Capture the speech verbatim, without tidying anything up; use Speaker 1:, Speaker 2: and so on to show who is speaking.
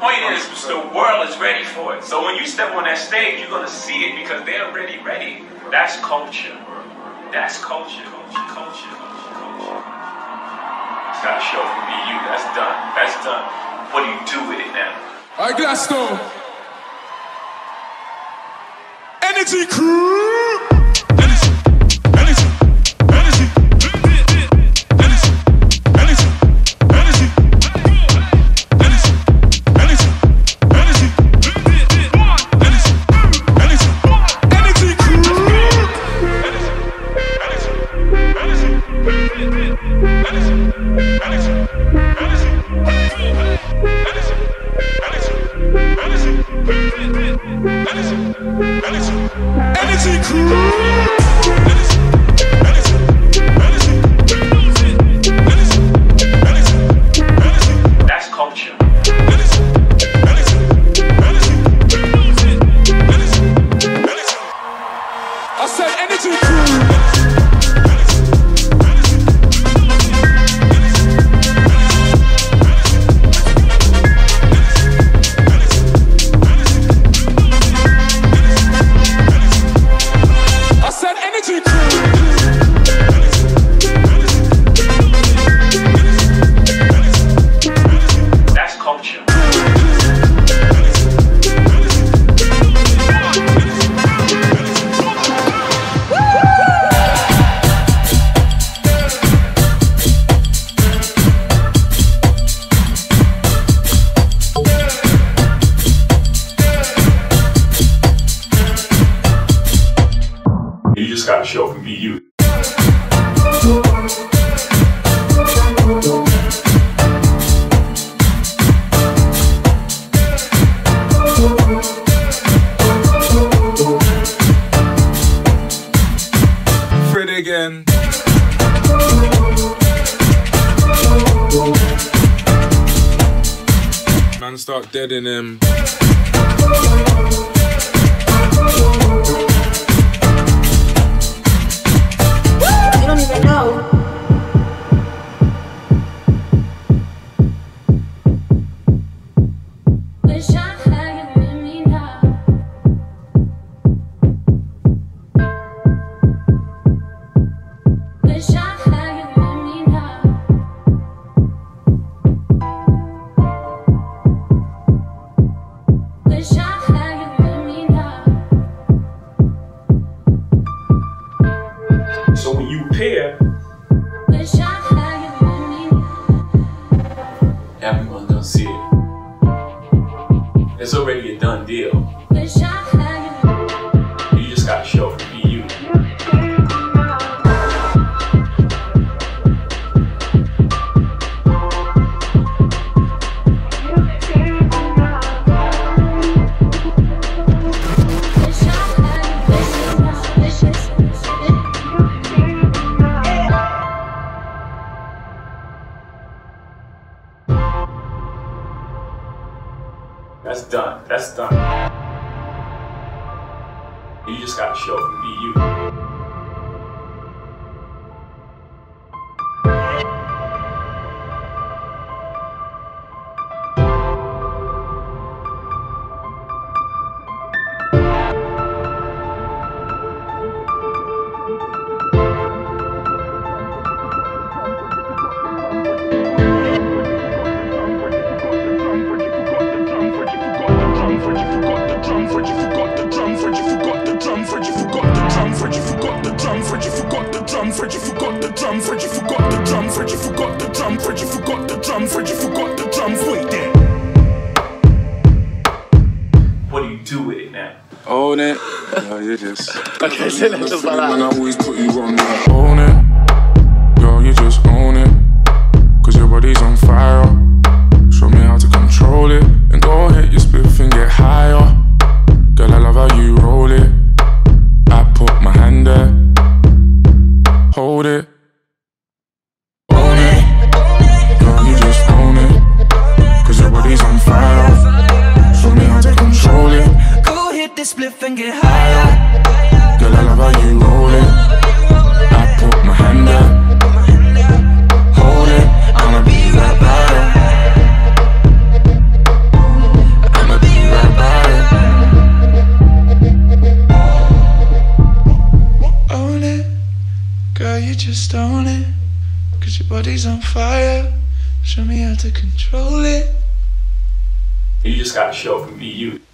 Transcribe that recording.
Speaker 1: point is, the world is ready for it. So when you step on that stage, you're gonna see it because they're already ready. That's culture. That's culture. Culture. Culture. Culture. It's got a show for me, you. That's done. That's done. What do you do with it now?
Speaker 2: All right, glasto. Energy crew. Again. Man start deading him.
Speaker 3: You don't even know.
Speaker 1: So when you pair, everyone's gonna see it. It's already a done deal. You just gotta show up and be you. That's done. That's done. You just gotta show up and be you. Fred, you forgot the drum. Fred, you forgot the drum. Fred, you forgot the drum. Fred, you forgot the drum. Fred, you forgot the drums. Wait there. What do you do with it now?
Speaker 2: Own it. No, you just.
Speaker 4: Okay, so let's just like that.
Speaker 2: Man, I always put you on that. Own it. Girl, you just own it. Cause your body's on fire. Show me how to control it. And go hit your spliff and get higher. Girl, I love how you roll it. I put my hand there. Hold it. Own it. Girl, you just own it. Cause your body's on fire. Show me how to control it.
Speaker 5: Go hit the spliff and get higher.
Speaker 2: Girl, I love how you roll it. I put my hand there. Hold it. I'ma be right by.
Speaker 4: you just own it, cause your body's on fire. Show me how to control it.
Speaker 1: You just gotta show up and be you.